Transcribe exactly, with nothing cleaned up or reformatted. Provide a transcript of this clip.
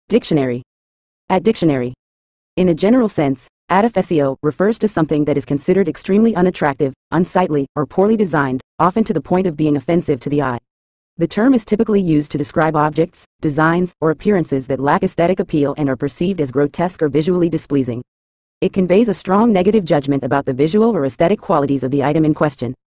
Dictionary. At dictionary. In a general sense, Adefesio refers to something that is considered extremely unattractive, unsightly, or poorly designed, often to the point of being offensive to the eye. The term is typically used to describe objects, designs, or appearances that lack aesthetic appeal and are perceived as grotesque or visually displeasing. It conveys a strong negative judgment about the visual or aesthetic qualities of the item in question.